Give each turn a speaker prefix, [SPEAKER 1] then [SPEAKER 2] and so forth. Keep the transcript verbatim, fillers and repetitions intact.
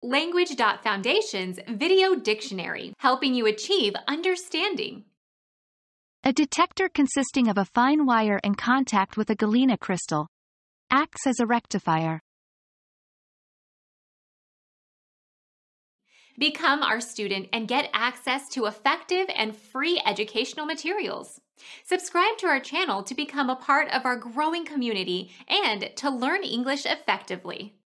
[SPEAKER 1] Language.Foundation's Video Dictionary, helping you achieve understanding.
[SPEAKER 2] A detector consisting of a fine wire in contact with a galena crystal. Acts as a rectifier.
[SPEAKER 1] Become our student and get access to effective and free educational materials. Subscribe to our channel to become a part of our growing community and to learn English effectively.